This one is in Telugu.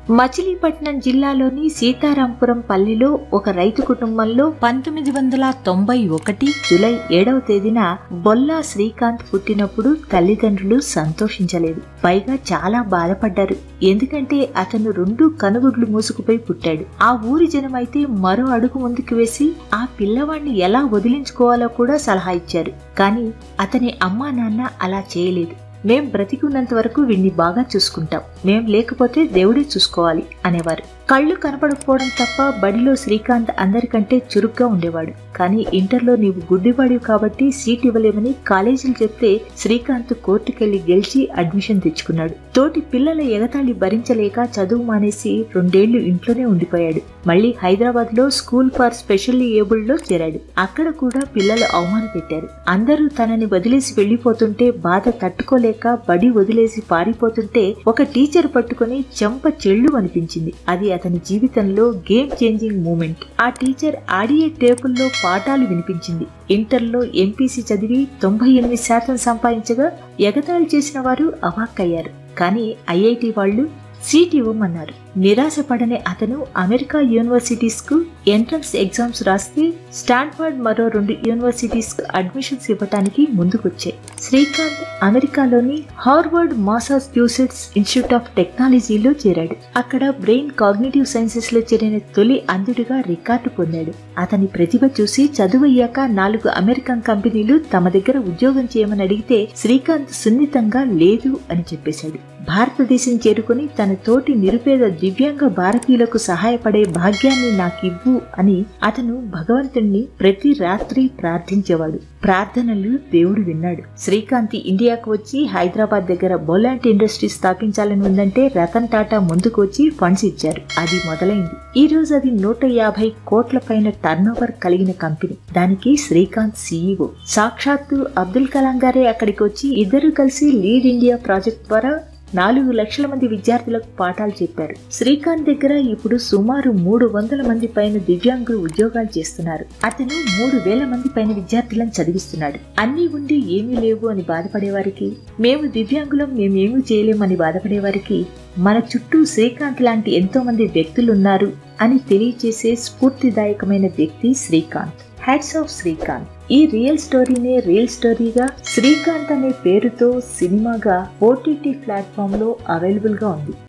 మచిలీపట్నం జిల్లాలోని సీతారాంపురం పల్లిలో ఒక రైతు కుటుంబంలో 1991 జూలై 7వ తేదీన బొల్లా శ్రీకాంత్ పుట్టినప్పుడు తల్లిదండ్రులు సంతోషించలేదు. పైగా చాలా బాధపడ్డారు. ఎందుకంటే అతను 2 కనుగుడ్లు మూసుకుపోయి పుట్టాడు. ఆ ఊరి జనమైతే మరో అడుగు ముందుకు వేసి ఆ పిల్లవాడిని ఎలా వదిలించుకోవాలో కూడా సలహా ఇచ్చారు. కానీ అతని అమ్మా నాన్న అలా చేయలేదు. మేం బ్రతికున్నంత వరకు వీడిని బాగా చూసుకుంటాం, మేం లేకపోతే దేవుడే చూసుకోవాలి అనేవారు. కళ్ళు కనపడకపోవడం తప్ప బడిలో శ్రీకాంత్ అందరికంటే చురుగ్గా ఉండేవాడు. కానీ ఇంటర్లో నీవు గుడ్డివాడివి కాబట్టి సీట్ ఇవ్వలేమని కాలేజీలు చెప్తే శ్రీకాంత్ కోర్టుకెళ్లి గెలిచి అడ్మిషన్ తెచ్చుకున్నాడు. తోటి పిల్లల ఎగతాళి భరించలేక చదువు మానేసి 2 ఏళ్లు ఇంట్లోనే ఉండిపోయాడు. మళ్లీ హైదరాబాద్ లో స్కూల్ ఫర్ స్పెషల్లీ ఏబుల్డ్ లో చేరాడు. అక్కడ కూడా పిల్లలు అవమాన పెట్టారు. అందరూ తనని వదిలేసి వెళ్లిపోతుంటే బాధ తట్టుకోలేక బడి వదిలేసి పారిపోతుంటే ఒక టీచర్ పట్టుకుని చెంప చెళ్ళు అనిపించింది. అది అతని జీవితంలో గేమ్ చేంజింగ్ మూమెంట్. ఆ టీచర్ ఆడియో టేపుల్లో పాఠాలు వినిపించింది. ఇంటర్లో ఎంపీసీ చదివి 98% సంపాదించగా ఎగతాళి చేసిన వారు అవాక్కయ్యారు. కానీ ఐఐటి వాళ్ళు సీట్ ఇవ్వమన్నారు. నిరాశపడని అతను అమెరికా యూనివర్సిటీస్ కు ఎంట్రన్స్ ఎగ్జామ్స్ రాస్తే స్టాన్ఫర్డ్ మరో 2 యూనివర్సిటీస్ కు అడ్మిషన్స్ ఇవ్వటానికి ముందుకొచ్చాయి. శ్రీకాంత్ అమెరికాలోని హార్వర్డ్ మాసాచ్యూసెట్స్ ఇన్స్టిట్యూట్ ఆఫ్ టెక్నాలజీలో చేరాడు. అక్కడ బ్రెయిన్ కాగ్నిటివ్ సైన్సెస్ లో చేరిన తొలి అంధుడిగా రికార్డు పొందాడు. అతని ప్రతిభ చూసి చదువయ్యాక 4 అమెరికన్ కంపెనీలు తమ దగ్గర ఉద్యోగం చేయమని అడిగితే శ్రీకాంత్ సున్నితంగా లేదు అని చెప్పేశాడు. భారతదేశం చేరుకుని తన తోటి నిరుపేద దివ్యాంగ భారతీయులకు సహాయపడే భాగ్యాన్ని నాకివ్వు అని అతను భగవంతుణ్ణి ప్రతి రాత్రి ప్రార్థించేవాడు. ప్రార్థనలు దేవుడు విన్నాడు. శ్రీకాంత్ ఇండియాకు వచ్చి హైదరాబాద్ దగ్గర బొల్లాంటి ఇండస్ట్రీ స్థాపించాలని ఉందంటే రతన్ టాటా ముందుకు వచ్చి ఫండ్స్ ఇచ్చారు. అది మొదలైంది. ఈ రోజు అది 150 కోట్ల పైన టర్నోవర్ కలిగిన కంపెనీ. దానికి శ్రీకాంత్ సీఈఓ. సాక్షాత్తు అబ్దుల్ కలాం గారే అక్కడికి వచ్చి ఇద్దరు కలిసి లీడ్ ఇండియా ప్రాజెక్ట్ ద్వారా 4 లక్షల మంది విద్యార్థులకు పాఠాలు చెప్పారు. శ్రీకాంత్ దగ్గర ఇప్పుడు సుమారు 300 మంది పైన దివ్యాంగులు ఉద్యోగాలు చేస్తున్నారు. అతను 3000 మంది పైన విద్యార్థులను చదివిస్తున్నాడు. అన్నీ ఉండి ఏమీ లేవు అని బాధపడేవారికి, మేము దివ్యాంగులం మేమేమీ చేయలేమని బాధపడేవారికి మన చుట్టూ శ్రీకాంత్ లాంటి ఎంతో మంది వ్యక్తులున్నారు అని తెలియచేసే స్ఫూర్తిదాయకమైన వ్యక్తి శ్రీకాంత్. Hats off Srikanth. ఈ రియల్ స్టోరీనే రియల్ స్టోరీగా శ్రీకాంత్ అనే పేరుతో సినిమాగా OTT ప్లాట్ఫామ్ లో అవైలబుల్ గా ఉంది.